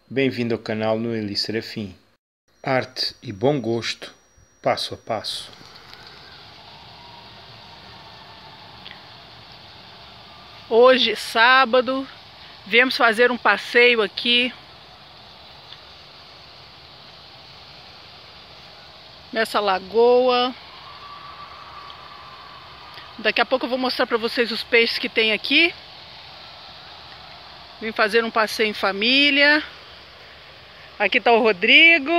Bem-vindo ao canal Noeli Serafim. Arte e bom gosto, passo a passo. Hoje, sábado, viemos fazer um passeio aqui nessa lagoa. Daqui a pouco eu vou mostrar para vocês os peixes que tem aqui. Vim fazer um passeio em família. Aqui está o Rodrigo.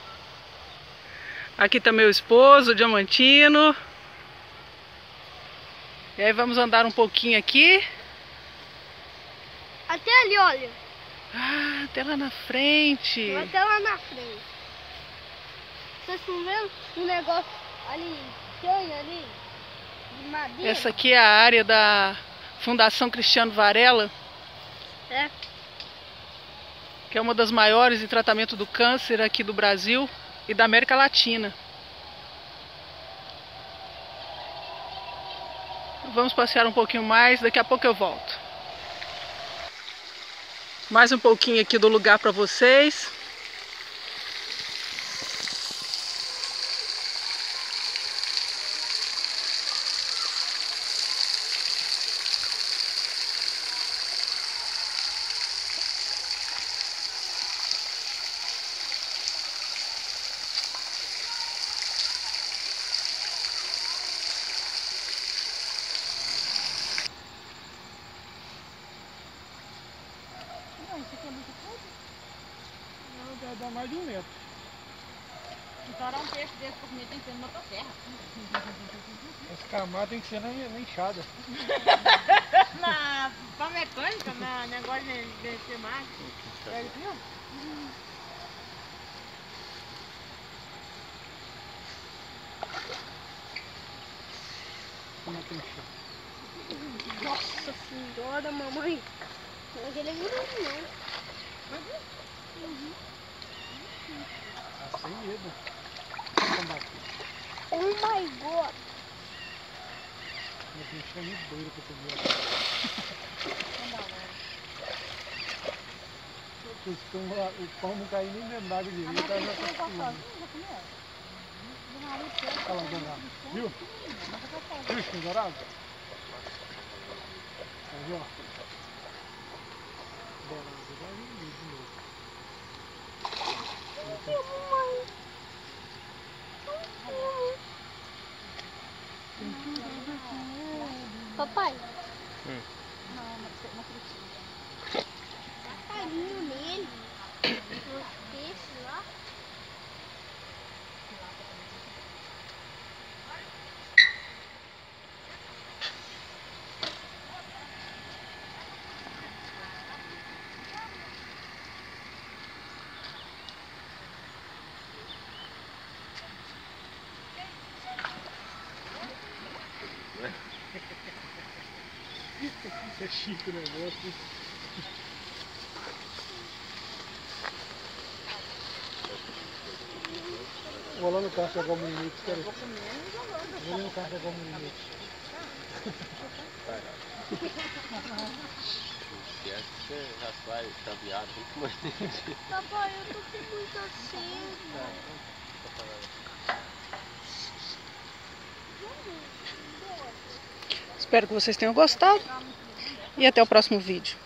Aqui está meu esposo, o Diamantino. E aí vamos andar um pouquinho aqui. Até ali, olha. Ah, até lá na frente. Até lá na frente. Vocês estão vendo um negócio ali, estranho ali, de madeira? Essa aqui é a área da Fundação Cristiano Varela. É. Que é uma das maiores em tratamento do câncer aqui do Brasil e da América Latina. Vamos passear um pouquinho mais, daqui a pouco eu volto. Mais um pouquinho aqui do lugar para vocês. Isso aqui é muito pouco? Não, deve dar mais de 1 metro. Encarar um peixe desse pra comer tem que ser numa terra. Essa camada tem que ser na enxada. Pra mecânica, na negócio de ser mais. É isso mesmo? Nossa senhora, mamãe. Não é que ele é grande, não. Sem medo. Oh my god. Meu bicho é muito doido pra tu ver. O pão não cai nem dentro d'água direito, ela já tá acostumando. Olha lá, dourado. Viu? Viu esse dourado? Aí, ó. Dourado, vai vir de novo. Papai? Uma frutinha. Dá carinho nele. Os peixes lá. Isso é chique o negócio. Vou lá no carro pegar o menino. Vou lá no carro pegar o menino. Você já sai cambiado muito mais. Papai, eu tô com muita sede. Espero que vocês tenham gostado. E até o próximo vídeo.